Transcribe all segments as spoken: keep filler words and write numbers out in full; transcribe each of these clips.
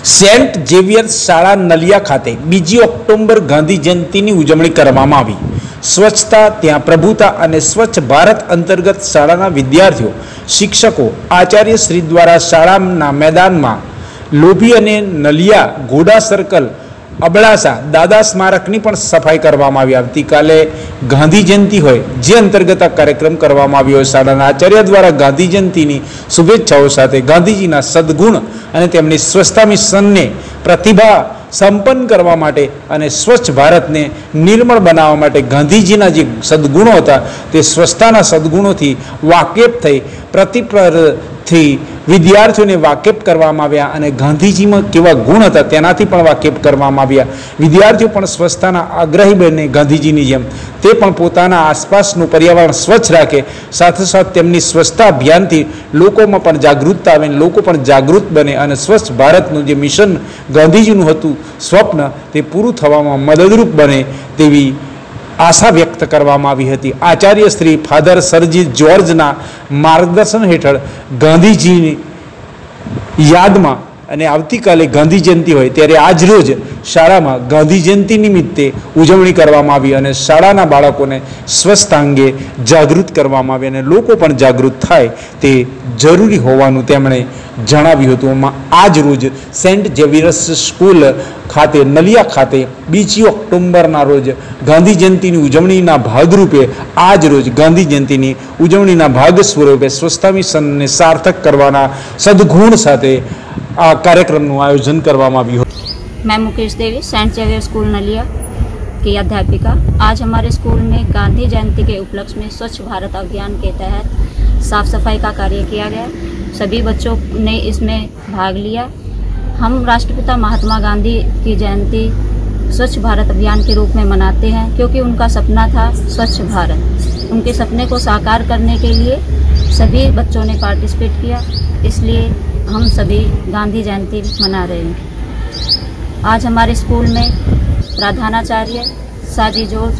Saint Xavier's શાળા નલિયા ખાતે બીજી ઓક્ટોબર ગાંધી જયંતિની ઉજવણી કરવામાં આવી। સ્વચ્છતા ત્યાં પ્રભુતા અને સ્વચ્છ ભારત અંતર્ગત શાળાના વિદ્યાર્થીઓ, શિક્ષકો, આચાર્યશ્રી દ્વારા શાળાના મેદાનમાં લોભી અને નલિયા ઘોડા સર્કલ અબડાસા દાદા સ્મારકની પણ સફાઈ કરવામાં આવી। આવતીકાલે ગાંધી જયંતિ હોય જે અંતર્ગત આ કાર્યક્રમ કરવામાં આવ્યો। શાળાના આચાર્ય દ્વારા ગાંધી જયંતિની શુભેચ્છાઓ સાથે ગાંધીજીના સદગુણ અને તેમની સ્વચ્છતા મિશનને પ્રતિભા સંપન્ન કરવા માટે અને સ્વચ્છ ભારતને નિર્મળ બનાવવા માટે ગાંધીજીના જે સદગુણો હતા તે સ્વચ્છતાના સદગુણોથી વાકેફ થઈ પ્રતિપરથી વિદ્યાર્થીઓને વાકેફ કરવામાં આવ્યા અને ગાંધીજીમાં કેવા ગુણ હતા તેનાથી પણ વાકેફ કરવામાં આવ્યા। વિદ્યાર્થીઓ પણ સ્વચ્છતાના આગ્રહી બને ગાંધીજીની જેમ તે પણ પોતાના આસપાસનું પર્યાવરણ સ્વચ્છ રાખે, સાથે સાથે તેમની સ્વચ્છતા અભિયાનથી લોકોમાં પણ જાગૃતતા આવે, લોકો પણ જાગૃત બને અને સ્વચ્છ ભારતનું જે મિશન ગાંધીજીનું હતું સ્વપ્ન તે પૂરું થવામાં મદદરૂપ બને તેવી આશા વ્યક્ત કરવામાં આવી હતી। આચાર્ય શ્રી ફાધર સરજી જ્યોર્જના માર્ગદર્શન હેઠળ ગાંધીજીની યાદમાં અને આવતીકાલે ગાંધી જયંતિ હોય ત્યારે આજ રોજ શાળામાં ગાંધી જયંતિ નિમિત્તે ઉજવણી કરવામાં આવી અને શાળાના બાળકોને સ્વચ્છતા અંગે જાગૃત કરવામાં આવી અને લોકો પણ જાગૃત થાય તે જરૂરી હોવાનું તેમણે જણાવ્યું હતું। આજ રોજ સેન્ટ ઝેવિયર્સ સ્કૂલ ખાતે નલિયા ખાતે બીજી ઓક્ટોબરના રોજ ગાંધી જયંતિની ઉજવણીના ભાગરૂપે આજ રોજ ગાંધી જયંતિની ઉજવણીના ભાગ સ્વરૂપે સ્વચ્છતા મિશનને સાર્થક કરવાના સદગુણ સાથે आ कार्यक्रम आयोजन करवामा भी हो। मैं Mukesh Devi, Saint Xavier school Naliya की अध्यापिका। आज हमारे स्कूल में गांधी जयंती के उपलक्ष्य में स्वच्छ भारत अभियान के तहत साफ सफाई का कार्य किया गया। सभी बच्चों ने इसमें भाग लिया। हम राष्ट्रपिता महात्मा गांधी की जयंती स्वच्छ भारत अभियान के रूप में मनाते हैं क्योंकि उनका सपना था स्वच्छ भारत। उनके सपने को साकार करने के लिए सभी बच्चों ने पार्टिसिपेट किया, इसलिए हम सभी गांधी जयंती मना रहे हैं। आज हमारे स्कूल में प्रधानाचार्य साजी जॉर्ज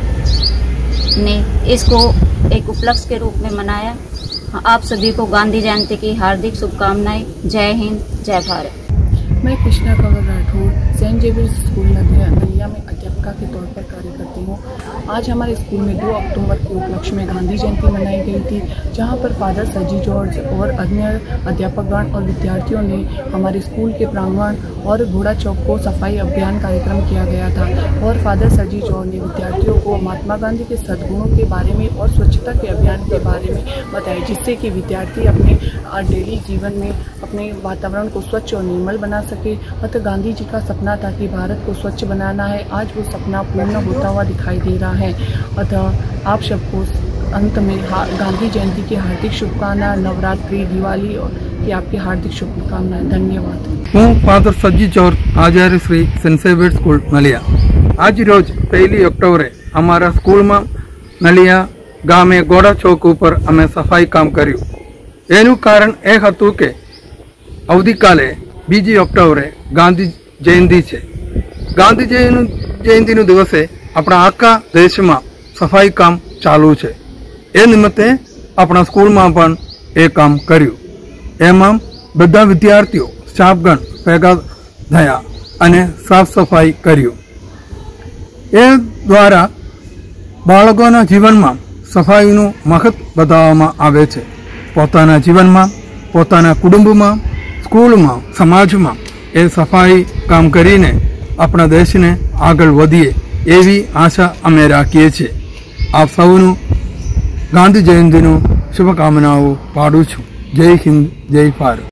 ने इसको एक उपलक्ष्य के रूप में मनाया। आप सभी को गांधी जयंती की हार्दिक शुभकामनाएं। जय हिंद, जय भारत। मैं Krishna Kanwar Rathore Saint Xavier's school Naliya में अध्यापिका के तौर पर कार्य करती हूँ। आज हमारे स्कूल में दो अक्टूबर के उपलक्ष्य में गांधी जयंती मनाई गई थी, जहाँ पर फादर सरजी जॉर्ज और अन्य अध्यापकगण और विद्यार्थियों ने हमारे स्कूल के प्रांगण और घोड़ा चौक को सफाई अभियान कार्यक्रम किया गया था और फादर सरजी जॉर्ज ने विद्यार्थियों को महात्मा गांधी के सद्गुणों के बारे में और स्वच्छता के अभियान के बारे में बताया, जिससे कि विद्यार्थी अपने डेली जीवन में अपने वातावरण को स्वच्छ और निर्मल बना सके। अतः गांधी जी का सपना था कि भारत को स्वच्छ बनाना है, आज वो सपना पूर्ण होता हुआ दिखाई दे रहा है। अतः आप सबको अंत में गांधी जयंती की हार्दिक शुभकामनाएं, नवरात्रि, दिवाली और की आपकी हार्दिक शुभकामनाएं। धन्यवाद। हूँ फादर सरजी जॉर्ज, आचार्य Shri Saint Xavier's school Naliya. आज रोज पहली ऑक्टोबरे अमरा स्कूल में नलिया गामे घोड़ा चौक पर अमे सफाई काम कर्યું। एनु कारण ए हतुं के आवतीकाले बीजी ऑक्टोबरे गांधी जयंती है। गांधी जयंती दिवसे अपना आखा देश में सफाई काम चालू है। ए निमित्ते अपना स्कूल में पण ए काम कर्યું। एमां बधा विद्यार्थीओ स्टाफगण भेगा थया अने साफ सफाई कर्યું। ए द्वारा बाळकोना जीवन में सफाईनुं महत्व बताववामां आवे छे। पोताना जीवन में, पोताना कुटुंब में, स्कूल में, समाज में ए सफाई काम करीने अपना देश ने आगळ वधीए एवी आशा अमे राखीए छीए। आप सौनु गांधी जयंतीनु शुभकामनाओं पाडुं छुं। जय हिंद, जय भारत।